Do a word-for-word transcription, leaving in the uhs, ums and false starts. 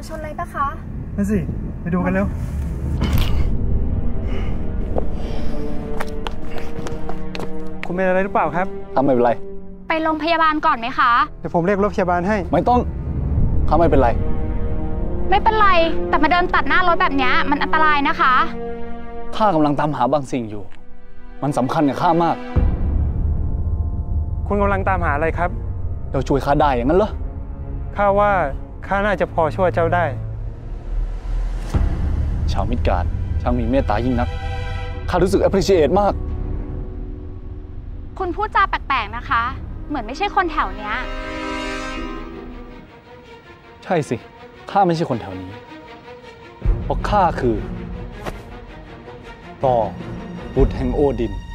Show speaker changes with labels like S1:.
S1: ชนอะไรปะคะ
S2: นั่นสิไปดูกันเร็วคุณเป็นอะไรหรือเปล่าครับ
S3: ถ้าไม่เป็นไร
S4: ไปโรงพยาบาลก่อนไหมคะ
S2: เดี๋ยวผมเรียกรถพยาบาลให้
S3: ไม่ต้องถ้าไม่เป็นไร
S4: ไม่เป็นไรแต่มาเดินตัดหน้ารถแบบนี้มันอันตรายนะคะ
S3: ข้ากำลังตามหาบางสิ่งอยู่มันสำคัญกับข้ามาก
S2: คุณกำลังตามหาอะไรครับ
S3: เจ้าช่วยข้าได้อย่างนั้นเหรอ
S2: ข้าว่าข้าน่าจะพอช่วยเจ้าได้
S3: ชาวมิดการ์ดช่างมีเมตตายิ่งนักข้ารู้สึก appreciate มาก
S4: คุณพูดจาแปลกๆนะคะเหมือนไม่ใช่คนแถวเนี้ย
S3: ใช่สิข้าไม่ใช่คนแถวนี้เพราะข้าคือต่อบุตรแห่งโอดิน